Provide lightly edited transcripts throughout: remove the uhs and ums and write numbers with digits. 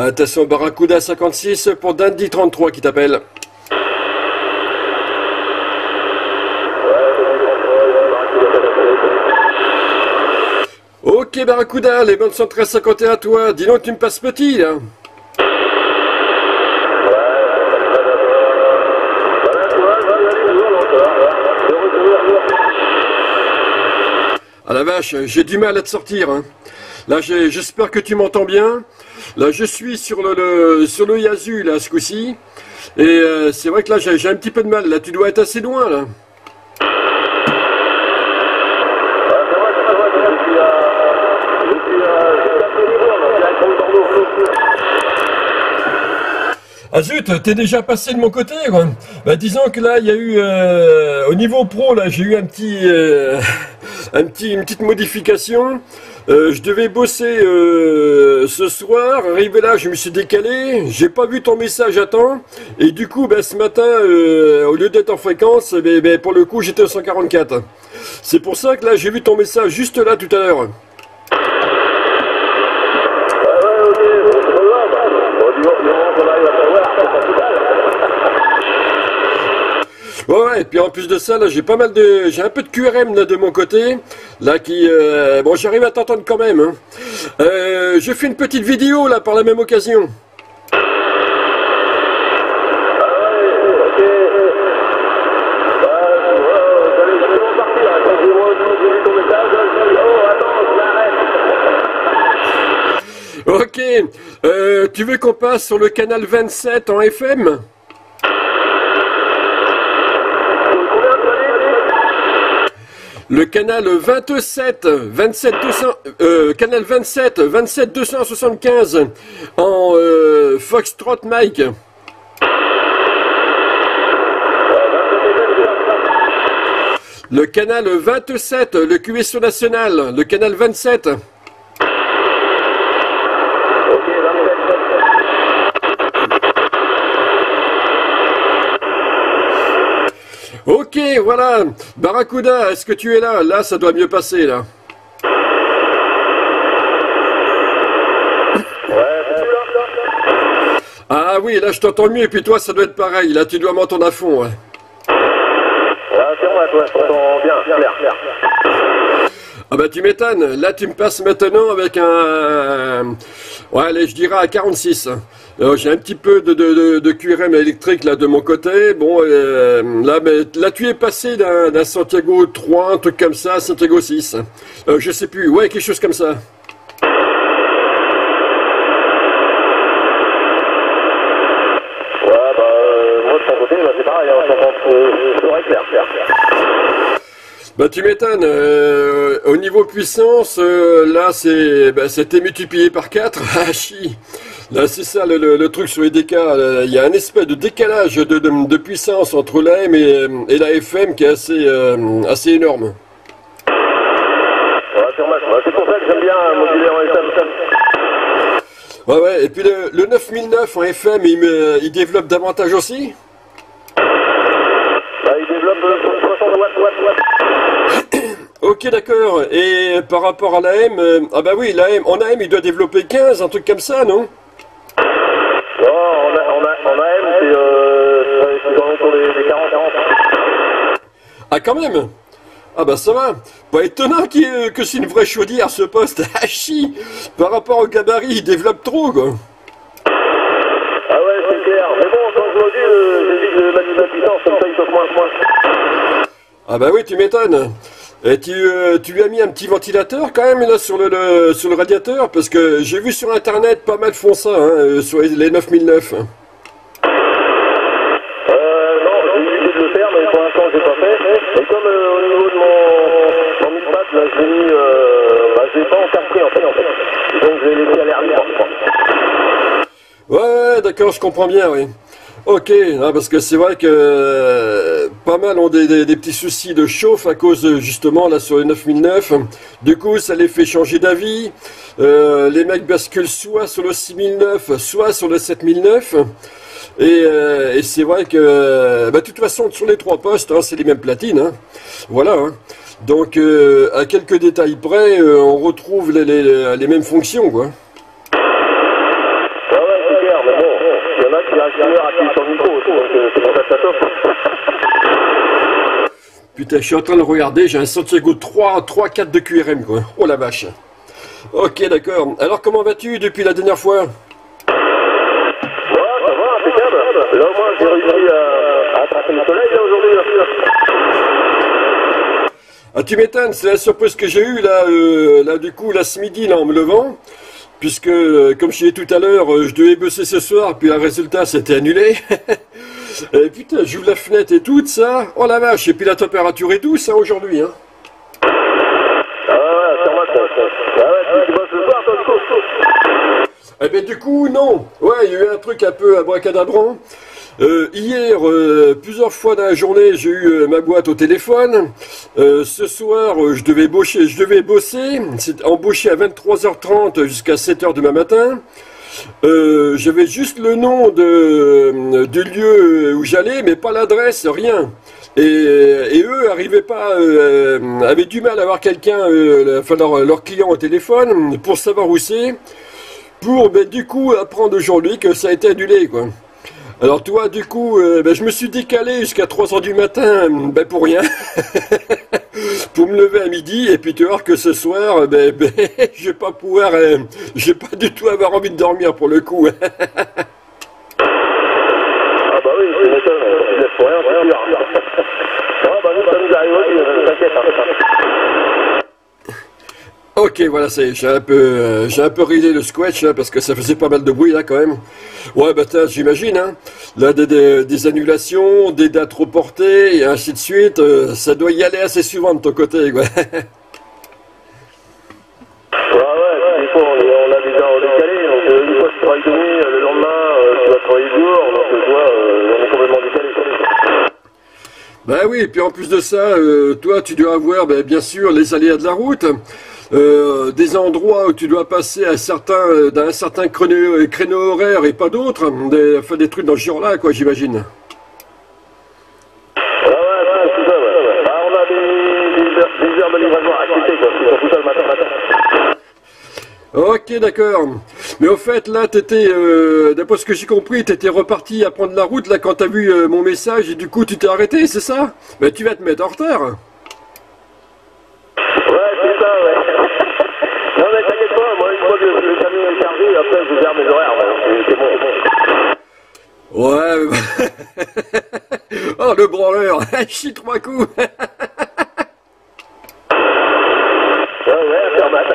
Attention, Barracuda 56 pour Dandy 33 qui t'appelle. Ok Barracuda, les bonnes sont très 51 à toi. Dis donc, tu me passes petit là. Ah la vache, j'ai du mal à te sortir. Hein. Là, j'espère que tu m'entends bien. Là, je suis sur le Yazoo là ce coup-ci. Et c'est vrai que là, j'ai un petit peu de mal. Là, tu dois être assez loin là. Ah zut, t'es déjà passé de mon côté quoi. Bah disons que là il y a eu au niveau pro là j'ai eu une petite modification. Je devais bosser ce soir, arrivé là je me suis décalé, j'ai pas vu ton message à temps et du coup bah, ce matin au lieu d'être en fréquence, pour le coup j'étais au 144. C'est pour ça que là j'ai vu ton message juste là tout à l'heure. Ouais, et puis en plus de ça, là, j'ai un peu de QRM là de mon côté, là qui, bon, j'arrive à t'entendre quand même. Hein. Je fais une petite vidéo là par la même occasion. Ok, tu veux qu'on passe sur le canal 27 en FM? Le canal 27 275 en Foxtrot Mike. Le canal 27, le QSO national, le canal 27. Ok, voilà. Barracuda, est-ce que tu es là? Là, ça doit mieux passer, là. Ah oui, là, je t'entends mieux. Et puis toi, ça doit être pareil. Là, tu dois m'entendre à fond. Ouais. C'est moi, toi, je t'entends bien, clair. Ah bah, tu m'étonnes. Là, tu me passes maintenant avec un... Ouais, allez, je dirais à 46. J'ai un petit peu de QRM électrique là de mon côté. Bon, là tu es passé d'un Santiago 3, un truc comme ça, à Santiago 6. Je sais plus, ouais, quelque chose comme ça. Ouais, bah, moi de ton côté, bah, c'est pareil, on s'entend clair. Bah tu m'étonnes, au niveau puissance, là c'était multiplié par 4, ah chi. Là c'est ça le truc sur les DK, il y a un espèce de décalage de puissance entre l'AM et la FM qui est assez énorme. Ouais, c'est pour ça que j'aime bien moduler en FM. Ouais, et puis le 9009 en FM, il développe davantage aussi? Bah, il développe 60 watts. Ok, d'accord. Et par rapport à l'AM, ah bah oui, en AM, il doit développer 15, un truc comme ça, non? Non, en AM, c'est dans autour des 40. Ah, quand même? Ah bah ça va. Pas étonnant que c'est une vraie chaudière, ce poste. Ah chi. Par rapport au gabarit, il développe trop, quoi. Ah ouais, c'est clair. Mais bon, quand je module, j'évite de mettre la puissance, comme ça il chauffe moins. Ah bah oui, tu m'étonnes. Et tu lui as mis un petit ventilateur quand même là sur le radiateur, parce que j'ai vu sur internet pas mal font ça hein, sur les 9009. Non, j'ai évité de le faire, mais pour l'instant j'ai pas fait. Et comme au niveau de mon 1000 watts, là je l'ai mis, je l'ai pas encastré en fait. Donc je l'ai laissé à l'air libre. Ouais, d'accord, je comprends bien, oui. Ok, hein, parce que c'est vrai que pas mal ont des petits soucis de chauffe à cause justement là sur les 9009. Du coup, ça les fait changer d'avis. Les mecs basculent soit sur le 6009, soit sur le 7009. Et c'est vrai que, de toute façon, sur les trois postes, hein, c'est les mêmes platines. Hein. Voilà. Hein. Donc, à quelques détails près, on retrouve les mêmes fonctions, quoi. Ouais, ça top. Putain, je suis en train de regarder, j'ai un Santiago 3-4 de QRM, quoi. Oh la vache. Ok, d'accord. Alors, comment vas-tu depuis la dernière fois? Ouais, ça va, impeccable. Là, au moins, j'ai réussi à attraper le soleil, là, aujourd'hui. Ah, tu m'étonnes, c'est la surprise que j'ai eue, là, du coup, là, ce midi, là, en me levant. Puisque, comme je disais tout à l'heure, je devais bosser ce soir, puis le résultat, c'était annulé. Et putain, j'ouvre la fenêtre et tout, ça. Oh la vache, et puis la température est douce, hein, aujourd'hui, hein. Ah ouais, sûrement, ça. Ah ouais, tu bosses le soir, toi, du coup? Eh ben, du coup, non. Ouais, il y a eu un truc un peu abracadabrant. Hier, plusieurs fois dans la journée, j'ai eu ma boîte au téléphone. Ce soir, je devais bosser. C'est embauché à 23h30 jusqu'à 7h demain matin. J'avais juste le nom du lieu où j'allais, mais pas l'adresse, rien. Et eux arrivaient pas, avaient du mal à avoir quelqu'un, enfin leur client au téléphone, pour savoir où c'est, pour du coup apprendre aujourd'hui que ça a été annulé, quoi. Alors toi, du coup, je me suis décalé jusqu'à 3h du matin, pour rien, pour me lever à midi, et puis tu vois que ce soir, je vais pas pouvoir, je vais pas du tout avoir envie de dormir pour le coup. Ah bah oui, c'est méthode, tu laisses pour rien, c'est sûr. Ouais, bah nous, ça nous arrive aussi, t'inquiète. Ok, voilà, j'ai un peu ridé le squash là parce que ça faisait pas mal de bruit là quand même. Ouais, j'imagine, hein. Là, des annulations, des dates reportées et ainsi de suite. Ça doit y aller assez souvent de ton côté, quoi. Ouais, des fois on a déjà décalé, donc une fois tu travailles de nuit, le lendemain tu vas travailler le jour, donc tu vois, on est complètement décalé. Bah oui, et puis en plus de ça, toi tu dois avoir bien sûr les aléas de la route. Des endroits où tu dois passer à dans un certain créneau horaire et pas d'autres, des trucs dans ce genre-là, quoi, j'imagine. Ouais, c'est ça, ouais. Ah, on a des heures de livraison à accepter, quoi, c'est surtout ça le matin. Ok, d'accord. Mais au fait, là, d'après ce que j'ai compris, t'étais reparti à prendre la route, là, quand t'as vu mon message, et du coup, tu t'es arrêté, c'est ça? Ben, tu vas te mettre en retard. Ouais, c'est ça, ouais. Non, mais t'inquiète pas, moi, une fois que le camion est chargé, après, je gère mes horaires, c'est bon. Ouais. Oh, le branleur. Chie 3 coups. Ouais, faire mal.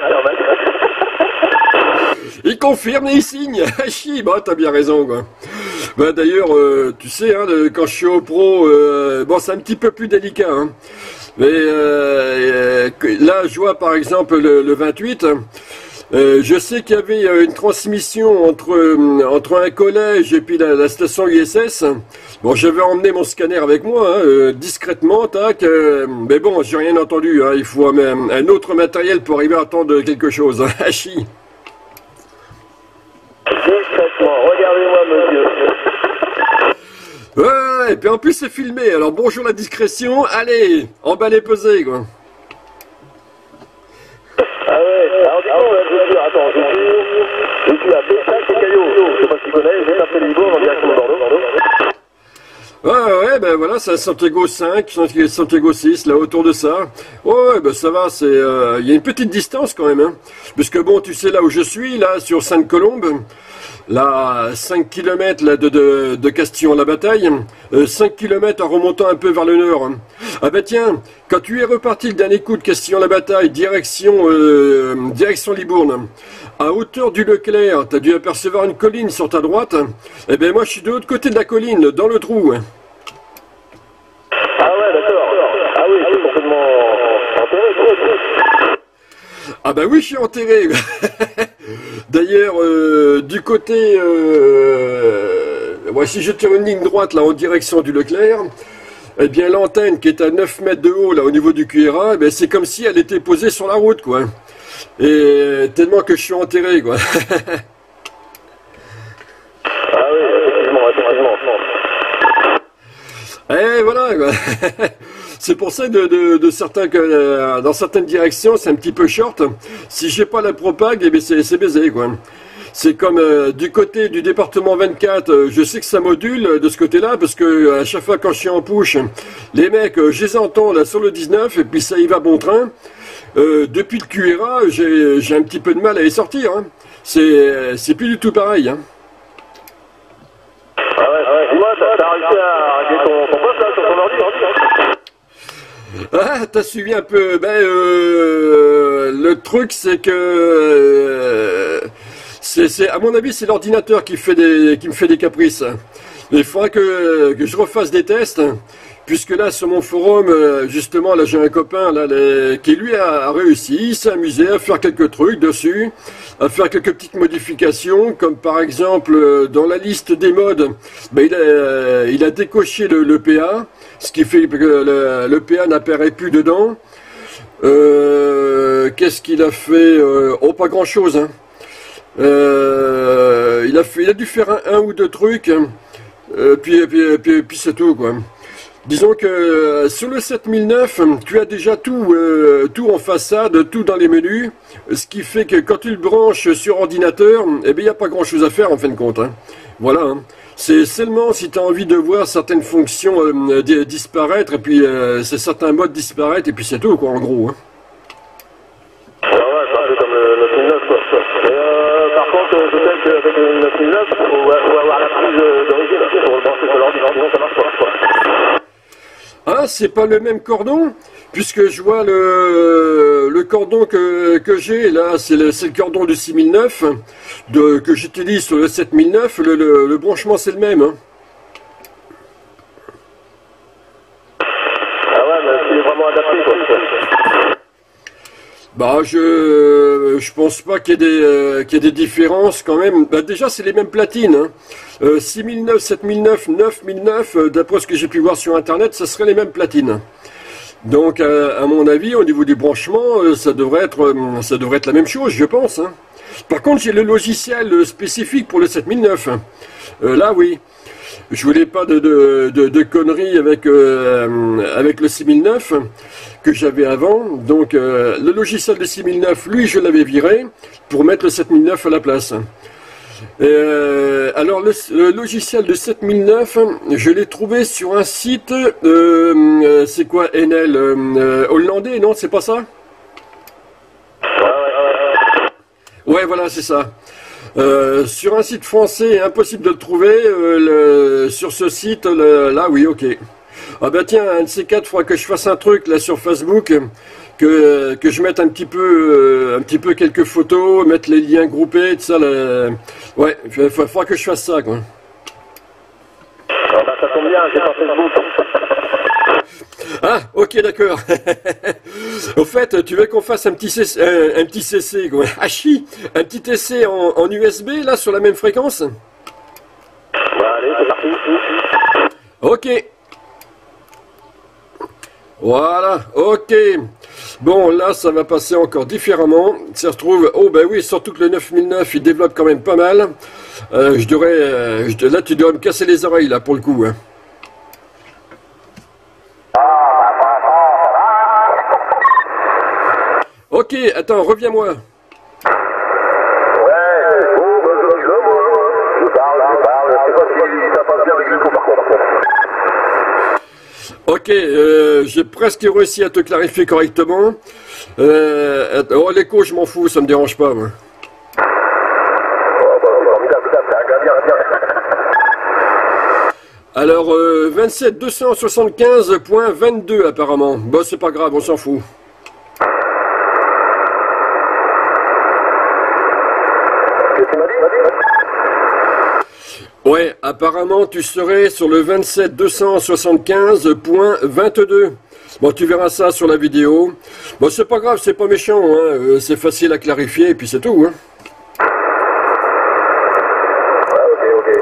Il confirme et il signe. Chie, t'as bien raison, quoi. D'ailleurs, tu sais, hein, quand je suis au pro, c'est un petit peu plus délicat, hein. Mais là, je vois par exemple le 28, je sais qu'il y avait une transmission entre un collège et puis la station USS. Bon, j'avais emmené mon scanner avec moi, hein, discrètement, tac. Mais bon, j'ai rien entendu, hein, il faut un autre matériel pour arriver à entendre quelque chose. Hein, hachi. Discrètement, regardez-moi, monsieur. Ouais, et puis en plus c'est filmé, alors bonjour la discrétion, allez, emballez, pesez, quoi. Ah ouais, alors du coup, je suis à Bessac et Caillot, je sais pas si tu connais, j'ai tapé les bords en direction de Bordeaux. Ouais, voilà, c'est Santiago 5, Santiago 6, là, autour de ça. Ouais, ça va, il y a une petite distance quand même, hein. Parce que bon, tu sais, là où je suis, là, sur Sainte-Colombe, là, 5 km là, de Castillon-la-Bataille, 5 km en remontant un peu vers le nord. Ah tiens, quand tu es reparti le dernier coup de Castillon-la-Bataille, direction Libourne, à hauteur du Leclerc, tu as dû apercevoir une colline sur ta droite. Eh ben moi je suis de l'autre côté de la colline, dans le trou. Ah ouais, d'accord. Ah oui, c'est complètement enterré. Ah oui, je suis enterré. D'ailleurs, du côté... si je tire une ligne droite là en direction du Leclerc, eh bien l'antenne qui est à 9 mètres de haut là au niveau du QRA, c'est comme si elle était posée sur la route, quoi. Et tellement que je suis enterré, quoi. Ah oui, effectivement. Et voilà, quoi. C'est pour ça dans certaines directions, c'est un petit peu short. Si j'ai pas la propague, c'est baisé, quoi. C'est comme du côté du département 24, je sais que ça module de ce côté-là, parce que à chaque fois quand je suis en push, les mecs, je les entends là sur le 19, et puis ça y va bon train. Depuis le QRA, j'ai un petit peu de mal à les sortir. Hein. C'est plus du tout pareil. Hein. Ah ouais, dis-moi, t'as réussi à régler ton poste là sur ton ordi, hein? Ah, t'as suivi un peu. Ben, le truc, c'est que à mon avis, c'est l'ordinateur qui me fait des caprices. Il faudra que je refasse des tests, puisque là, sur mon forum, justement, là, j'ai un copain là, qui lui a réussi, il s'est amusé à faire quelques trucs dessus, à faire quelques petites modifications, comme par exemple, dans la liste des modes, ben, il a décoché le PA, ce qui fait que le PA n'apparaît plus dedans. Qu'est-ce qu'il a fait? Oh, pas grand-chose, hein. Il a dû faire un ou deux trucs, puis c'est tout, quoi. Disons que sur le 7009, tu as déjà tout en façade, tout dans les menus, ce qui fait que quand tu le branches sur ordinateur, eh bien, il n'y a pas grand chose à faire en fin de compte. Hein. Voilà. Hein. C'est seulement si tu as envie de voir certaines fonctions disparaître, et puis c'est certains modes disparaître, et puis c'est tout, quoi, en gros. Hein. Ah ouais, c'est un peu comme le 9009, quoi. Mais par contre, je sais qu'avec le 9009, il faut avoir la prise d'origine pour le brancher sur l'ordi, sinon ça marche pas, quoi. Ah, c'est pas le même cordon, puisque je vois le cordon que j'ai là, c'est le cordon du 6009 que j'utilise sur le 7009. Le branchement c'est le même. Hein. Ah ouais, mais c'est vraiment adapté, quoi. Bah, je pense pas qu'il y ait des différences quand même. Bah, déjà, c'est les mêmes platines. Hein. 6009, 7009, 9009, d'après ce que j'ai pu voir sur Internet, ça serait les mêmes platines. Donc, à mon avis, au niveau du branchement, ça devrait être la même chose, je pense. Hein. Par contre, j'ai le logiciel spécifique pour le 7009. Là, oui. Je voulais pas de conneries avec le 6009 que j'avais avant. Donc, le logiciel de 6009, lui, je l'avais viré pour mettre le 7009 à la place. Alors le logiciel de 7009, je l'ai trouvé sur un site, c'est quoi, NL, hollandais, non, c'est pas ça? Ouais, voilà, c'est ça. Sur un site français, impossible de le trouver, sur ce site, là, oui, ok. Ah bah tiens, un de ces quatre, il faudra que je fasse un truc là sur Facebook, que je mette un petit peu quelques photos, mettre les liens groupés, tout ça. Là. Ouais, il faudra que je fasse ça, quoi. Ah bah ça tombe bien, j'ai pas Facebook. Ah, ok, d'accord. Au fait, tu veux qu'on fasse un petit CC, quoi. Ah, un petit essai en USB, là, sur la même fréquence? Bah allez, c'est parti. Ok. Voilà, ok. Bon, là, ça va passer encore différemment. Ça se trouve, oh ben oui, surtout que le 9009, il développe quand même pas mal. Là, tu dois me casser les oreilles, là, pour le coup. Hein. Ok, attends, reviens-moi. Ouais, bon, bah je là, moi. Je parle, je sais pas si ça passe bien avec l'écho par contre. Ok, j'ai presque réussi à te clarifier correctement. Oh, l'écho, je m'en fous, ça me dérange pas, moi. Alors, 27 275.22 apparemment. Bon, c'est pas grave, on s'en fout. Ouais, apparemment, tu serais sur le 27 275.22. Bon, tu verras ça sur la vidéo. Bon, c'est pas grave, c'est pas méchant, hein. C'est facile à clarifier, et puis c'est tout, hein. Ok.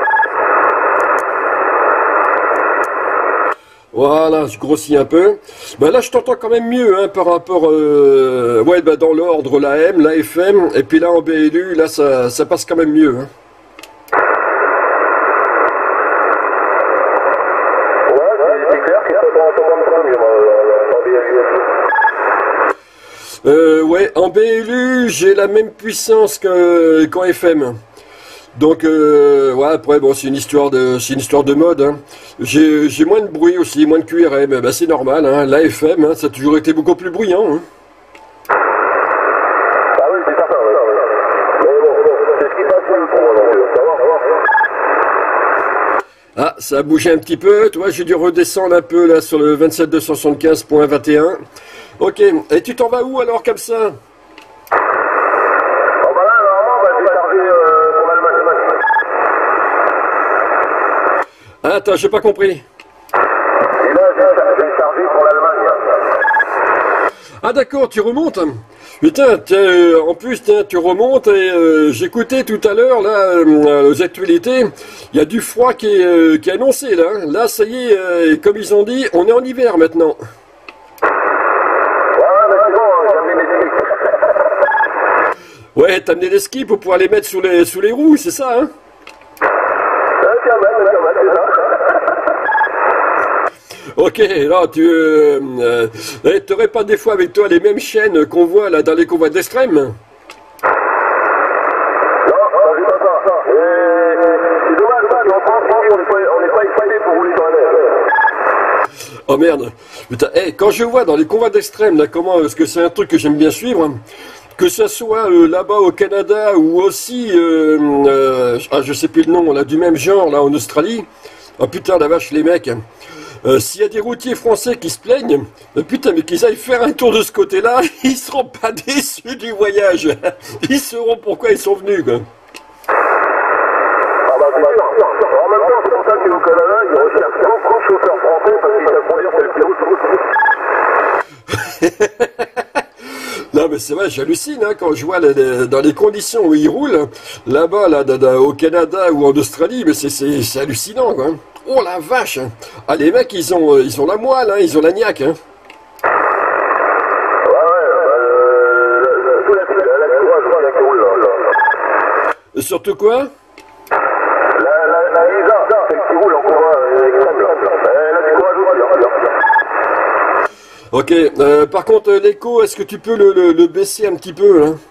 Voilà, je grossis un peu. Ben là, je t'entends quand même mieux, hein, par rapport, ouais, ben dans l'ordre, la M, la FM, et puis là, en BLU, là, ça passe quand même mieux, hein. ouais, en BLU, j'ai la même puissance qu'en FM. Donc, ouais, après, bon, c'est une histoire de mode, hein. J'ai moins de bruit aussi, moins de QRM, bah, c'est normal, hein. La FM, hein, ça a toujours été beaucoup plus bruyant, hein. Ah oui, c'est certain, ouais. Mais bon, c'est ce qui passe le fond, donc ça va. Ah, ça a bougé un petit peu, toi, j'ai dû redescendre un peu, là, sur le 27275.21. Ok, et tu t'en vas où, alors, comme ça? Ah, attends, j'ai pas compris. Et là, j'ai chargé pour l'Allemagne. Ah d'accord, tu remontes. Putain, en plus, tu remontes et j'écoutais tout à l'heure, là, aux actualités, il y a du froid qui est annoncé, là. Là, ça y est, comme ils ont dit, on est en hiver maintenant. Ouais, mais c'est bon, j'ai amené mes skis. Ouais, t'as amené les skis pour pouvoir les mettre sous les roues, c'est ça, hein? Quand même, c'est ça. Ok, là, t'aurais pas des fois avec toi les mêmes chaînes qu'on voit là dans les convois d'extrême? Non, j'ai pas ça. C'est dommage parce qu'en France, on n'est pas équipé pour rouler sur la neige. Oh merde. Putain, hey, quand je vois dans les convois d'extrême, là, comment, parce que c'est un truc que j'aime bien suivre, hein, que ça soit là-bas au Canada ou aussi, je sais plus le nom, là, du même genre, là, en Australie. Oh putain, la vache, les mecs. S'il y a des routiers français qui se plaignent, putain, mais qu'ils aillent faire un tour de ce côté-là, ils seront pas déçus du voyage. Ils sauront pourquoi ils sont venus, quoi. Ah bah c'est sûr. En même temps, c'est pour ça qu'au Canada, ils recherchent beaucoup de chauffeurs français parce qu'ils savent conduire tel pilote. Non mais c'est vrai, j'hallucine hein, quand je vois dans les conditions où ils roulent, là-bas, là, au Canada ou en Australie, mais c'est hallucinant, quoi. Oh la vache! Ah les mecs, ils ont la moelle, hein, ils ont la niaque, hein. Surtout quoi? La Lisa, celle qui roule en convoi extrême, elle a du courage au Ok, par contre, l'écho, est-ce que tu peux le baisser un petit peu, hein?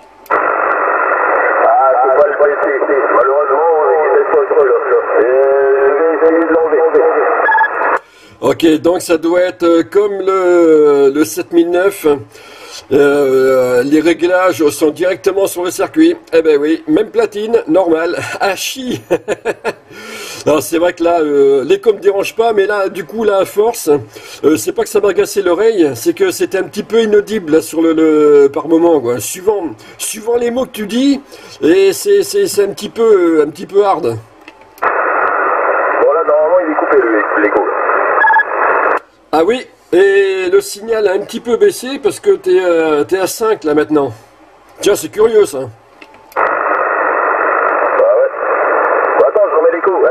Ah, c'est pas le baisser, malheureusement, il n'est pas trop là. Je vais essayer de l'enlever. Ok, donc ça doit être comme le 7009. Les réglages sont directement sur le circuit. Eh ben oui, même platine, normal. Ah chi. Non, c'est vrai que là, l'écho me dérange pas, mais là, du coup, là, à force, c'est pas que ça m'a agacé l'oreille, c'est que c'était un petit peu inaudible là, sur par moment, quoi. Suivant les mots que tu dis, et c'est un petit peu hard. Bon là, normalement, il est coupé l'écho. Ah oui, et le signal a un petit peu baissé parce que t'es à 5 là maintenant. Tiens, c'est curieux ça. Bah ouais. Bon, attends, je remets l'écho.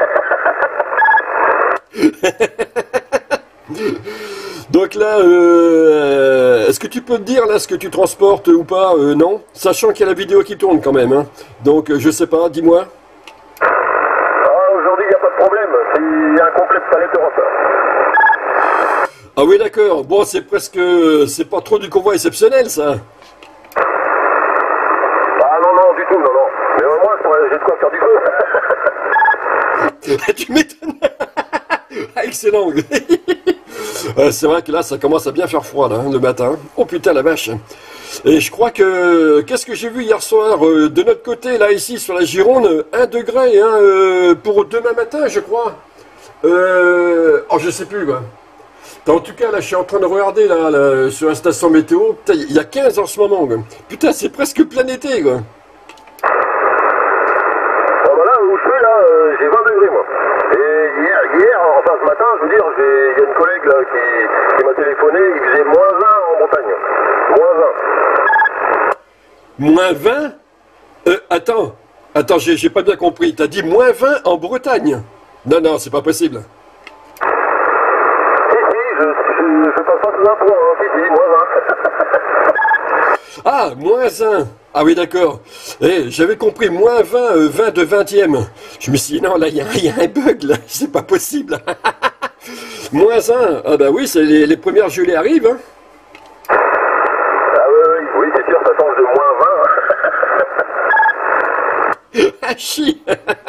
Donc là, est-ce que tu peux te dire là ce que tu transportes ou pas? Non, sachant qu'il y a la vidéo qui tourne quand même. Hein. Donc je sais pas, dis-moi. Aujourd'hui, il n'y a pas de problème. C'est un complet de palette Europe. Ah oui, d'accord. Bon, c'est pas trop du convoi exceptionnel, ça. Ah non, du tout, non. Mais au moins, j'ai de quoi faire du feu. Tu m'étonnes. Ah, excellent. C'est vrai que là, ça commence à bien faire froid, là, hein, le matin. Oh putain, la vache. Et je crois que... Qu'est-ce que j'ai vu hier soir de notre côté, là, ici, sur la Gironde? 1 degré, hein, pour demain matin, je crois. Oh, je sais plus, quoi. En tout cas, là, je suis en train de regarder là, sur la station météo. Putain, il y a 15 en ce moment. Quoi. Putain, c'est presque plein été, quoi. Bon, bah là, où je suis, là, j'ai 20 degrés, moi. Et hier, enfin ce matin, je veux dire, il y a une collègue là qui m'a téléphoné, il faisait -20 en Bretagne. Moins 20 Attends, j'ai pas bien compris. T'as dit -20 en Bretagne? Non, c'est pas possible. Je passe pas tout un point, hein. Si, -20. Ah, -1. Ah oui, d'accord. J'avais compris -20, 20 de 20e. Je me suis dit, non, là, il y a un bug, là. C'est pas possible. -1. Ah bah oui, les premières gelées arrivent, hein. Ah oui, Chi.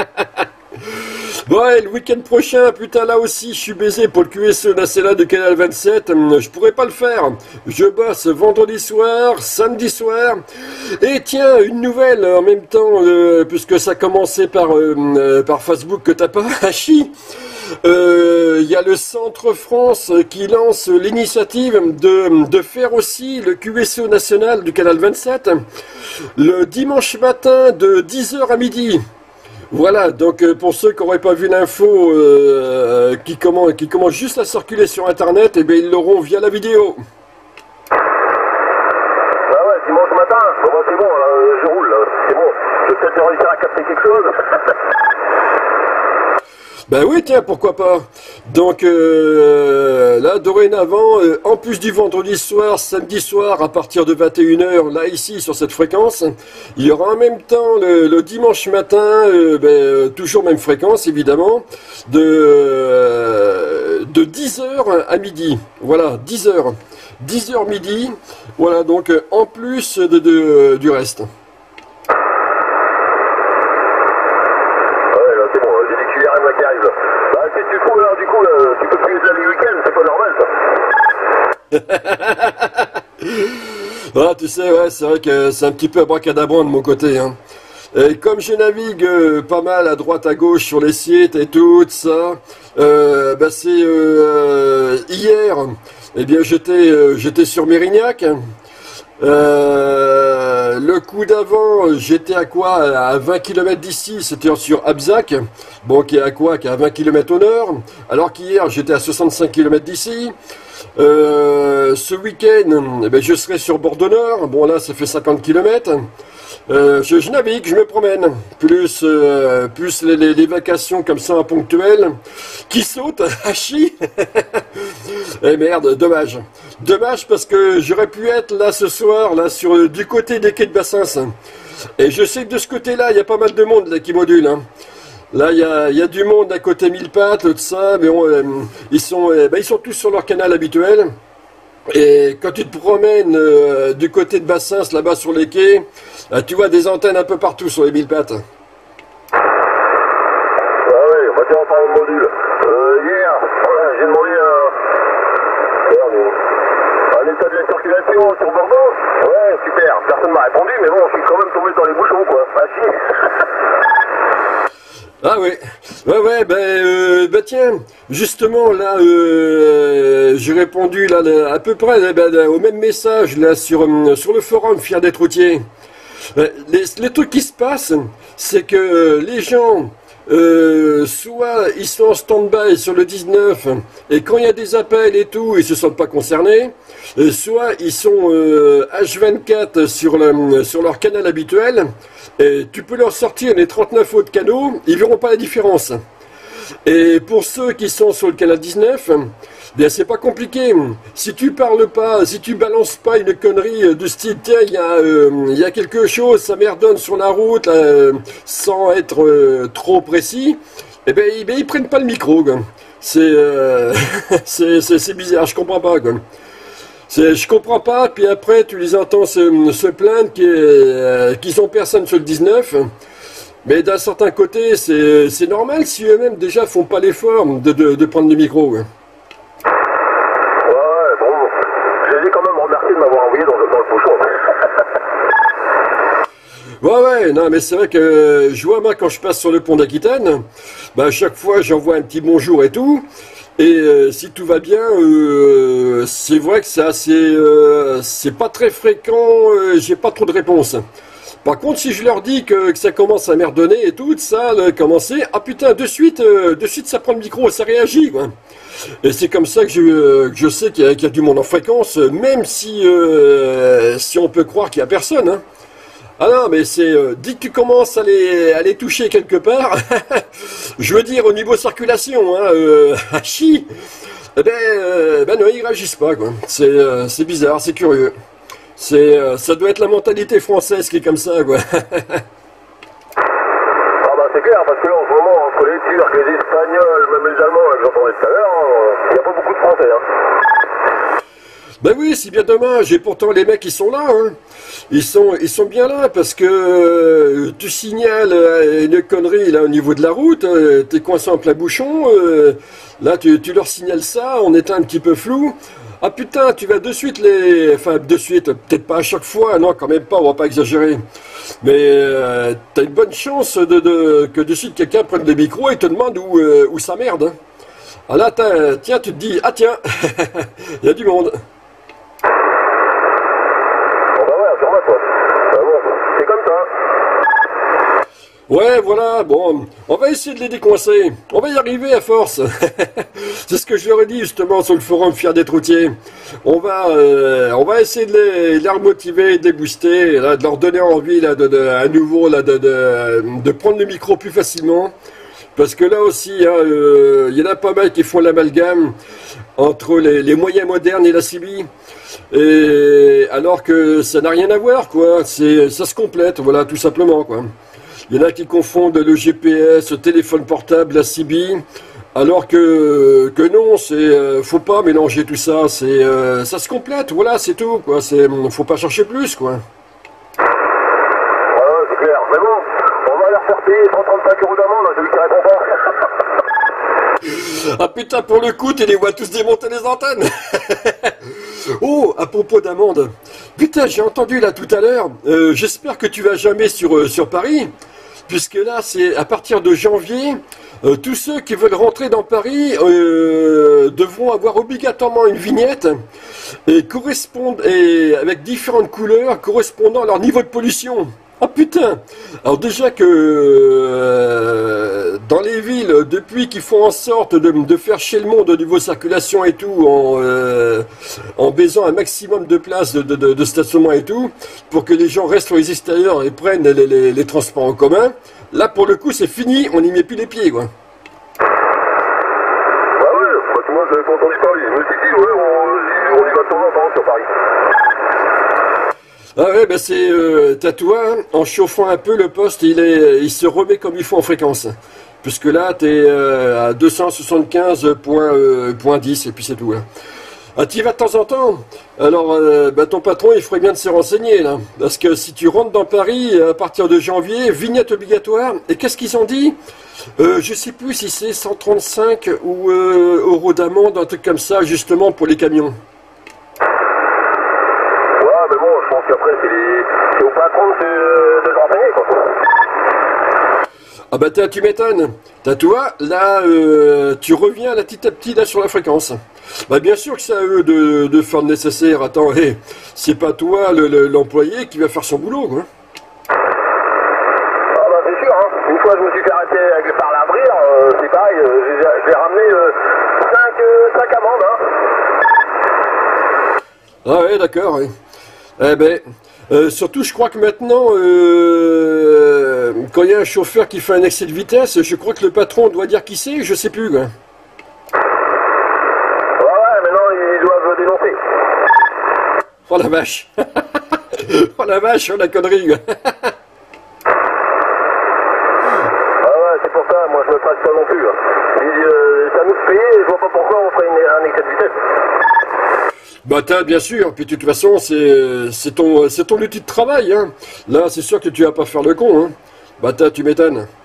Ouais, le week-end prochain, putain, là aussi, je suis baisé pour le QSO national de Canal 27. Je pourrais pas le faire. Je bosse vendredi soir, samedi soir. Et tiens, une nouvelle en même temps, puisque ça a commencé par Facebook que t'as pas, Hachi. Il y a le Centre France qui lance l'initiative de faire aussi le QSO national du Canal 27 le dimanche matin de 10h à midi. Voilà, donc pour ceux qui n'auraient pas vu l'info qui commence juste à circuler sur internet, eh bien ils l'auront via la vidéo. Ah ouais, dimanche matin, bon, bah, c'est bon, là, je roule, là, c'est bon. Je vais peut-être réussir à capter quelque chose. Ben oui, tiens, pourquoi pas. Donc là, dorénavant, en plus du vendredi soir, samedi soir, à partir de 21h, là, ici, sur cette fréquence, il y aura en même temps le dimanche matin, toujours même fréquence, évidemment, de 10h à midi. Voilà, 10h. 10h midi. Voilà, donc en plus du reste. Qui arrive. Bah, si tu trouves là, du coup, tu peux plus les aller le week-end, c'est pas normal ça. Ah, tu sais, ouais, c'est vrai que c'est un petit peu abracadabrant de mon côté, hein. Et comme je navigue pas mal à droite à gauche sur les sites et tout ça, c'est hier, eh bien j'étais sur Mérignac. Le coup d'avant, j'étais à quoi? À 20 km d'ici, c'était sur Abzac, bon, qui est à quoi? Qui est à 20 km au nord, alors qu'hier, j'étais à 65 km d'ici. Ce week-end, eh ben, je serai sur Bordeaux-Nord, bon là, ça fait 50 km. Je navigue, je me promène, plus les vacations comme ça ponctuelles, qui sautent, hachi. Et merde, dommage. Dommage parce que j'aurais pu être là ce soir, là du côté des quais de Bassins. Et je sais que de ce côté-là, il y a pas mal de monde là, qui module. Hein. Là, il y a du monde à côté Mille Pattes, tout ça, mais ils sont tous sur leur canal habituel. Et quand tu te promènes du côté de Bassins, là-bas sur les quais, tu vois des antennes un peu partout sur les Mille Pattes. Ah oui, moi j'ai entendu le module. Hier, j'ai demandé un état de la circulation sur Bordeaux. Ouais, super, personne m'a répondu, mais bon, je suis quand même tombé dans les bouchons, quoi. Ah si. Ah oui, ouais, tiens, justement là, j'ai répondu là à peu près au même message là sur le forum Fier d'être routier. Les trucs qui se passent, c'est que les gens, soit ils sont en stand-by sur le 19 et quand il y a des appels et tout, ils se sentent pas concernés, soit ils sont H24 sur leur canal habituel et tu peux leur sortir les 39 autres canaux, ils verront pas la différence. Et pour ceux qui sont sur le canal 19, bien c'est pas compliqué. Si tu parles pas, si tu balances pas une connerie de style tiens il y a quelque chose, ça merdonne sur la route là, sans être trop précis, eh ben ils prennent pas le micro. C'est bizarre, je comprends pas quoi. Je comprends pas, puis après tu les entends se plaindre qu'ils ont personne sur le 19. Mais d'un certain côté, c'est normal si eux-mêmes déjà font pas l'effort de prendre le micro. Ouais, bon, je les ai quand même remerciés de m'avoir envoyé dans le bouchon. Ouais, non, mais c'est vrai que je vois moi quand je passe sur le pont d'Aquitaine, à chaque fois j'envoie un petit bonjour et tout. Et si tout va bien, c'est vrai que c'est pas très fréquent, j'ai pas trop de réponses. Par contre, si je leur dis que ça commence à merdonner et tout, ça a commencé, ah putain, de suite ça prend le micro, ça réagit, quoi. Et c'est comme ça que je sais qu'il y a du monde en fréquence, même si on peut croire qu'il y a personne, hein. Ah non, mais c'est dès que tu commences à les toucher quelque part, je veux dire au niveau circulation, hein, hachi, non, ils réagissent pas, quoi. C'est bizarre, c'est curieux. Ça doit être la mentalité française qui est comme ça, quoi. Ah bah c'est clair, parce que là, en ce moment, entre les Turcs, les Espagnols, même les Allemands, que j'entendais tout à l'heure, il n'y a pas beaucoup de Français, hein. Ben oui, c'est bien dommage. Et pourtant, les mecs, ils sont là. Hein. Ils sont bien là parce que tu signales une connerie là au niveau de la route. T'es coincé en plein bouchon. Là, tu leur signales ça. On est un petit peu flou. Ah putain, tu vas de suite les... Enfin, de suite, peut-être pas à chaque fois. Non, quand même pas, on va pas exagérer. Mais t'as une bonne chance que de suite quelqu'un prenne le micro et te demande où ça merde. Hein. Ah là, tiens, tu te dis, ah tiens, il y a du monde. C'est comme ça. Ouais, voilà, bon, on va essayer de les décoincer. On va y arriver à force. C'est ce que je leur ai dit justement sur le forum Fier d'être routier. On va essayer de les remotiver, de les booster, là, de leur donner envie là, à nouveau là, de prendre le micro plus facilement. Parce que là aussi, il y en a pas mal qui font l'amalgame entre les moyens modernes et la CB. Et alors que ça n'a rien à voir, quoi. Ça se complète, voilà, tout simplement, quoi. Il y en a qui confondent le GPS, le téléphone portable, la CB, alors que non, faut pas mélanger tout ça. Ça se complète, voilà, c'est tout, quoi. Faut pas chercher plus, quoi. Ouais, c'est clair. Mais bon, on va leur faire payer 135 € d'amende, celui qui répond pas. Ah putain, pour le coup, tu les vois tous démonter les antennes. Oh, à propos d'amende. Putain, j'ai entendu là tout à l'heure. J'espère que tu vas jamais sur Paris. Puisque là, c'est à partir de janvier, tous ceux qui veulent rentrer dans Paris devront avoir obligatoirement une vignette et avec différentes couleurs correspondant à leur niveau de pollution. Ah putain! Alors déjà que dans les villes, depuis qu'ils font en sorte de faire chier le monde au niveau circulation et tout, en baisant un maximum de places de stationnement et tout, pour que les gens restent sur les extérieurs et prennent les transports en commun, là pour le coup c'est fini, on n'y met plus les pieds, quoi. Bah ouais, moi j'avais pas entendu parler. Je me suis dit, ouais, on y va de temps en temps sur Paris. Ah ouais, bah t'as toi, hein, en chauffant un peu, le poste, il se remet comme il faut en fréquence. Puisque là, t'es à 275.10 et puis c'est tout. Hein. Ah, t'y vas de temps en temps. Alors, ton patron, il ferait bien de se renseigner, là. Parce que si tu rentres dans Paris, à partir de janvier, vignette obligatoire. Et qu'est-ce qu'ils ont dit? Je sais plus si c'est 135 ou euros d'amende, un truc comme ça, justement, pour les camions. Mais bon, je pense qu'après, c'est au patron de se renseigner, quoi. Ah bah tu m'étonnes. T'as toi, là, tu reviens là, petit à petit là sur la fréquence. Bah bien sûr que c'est à eux de faire le nécessaire. Attends, hey, c'est pas toi l'employé qui va faire son boulot, quoi. Ah bah c'est sûr, hein. Une fois je me suis fait arrêter par la brire, c'est pareil, j'ai ramené 5 amendes, hein. Ah ouais, d'accord, oui. Eh ben, surtout, je crois que maintenant, quand il y a un chauffeur qui fait un excès de vitesse, je crois que le patron doit dire qui c'est, je sais plus, quoi. Ouais, maintenant ils doivent dénoncer. Oh la vache. Oh la vache, oh la connerie, quoi. C'est pour ça, moi je me passe pas non plus. Hein. Ça nous fait payer, je vois pas pourquoi on ferait un excès de vitesse. Bah bien sûr, puis de toute façon c'est ton outil de travail, hein. Là c'est sûr que tu vas pas faire le con, hein. Bah tu m'étonnes.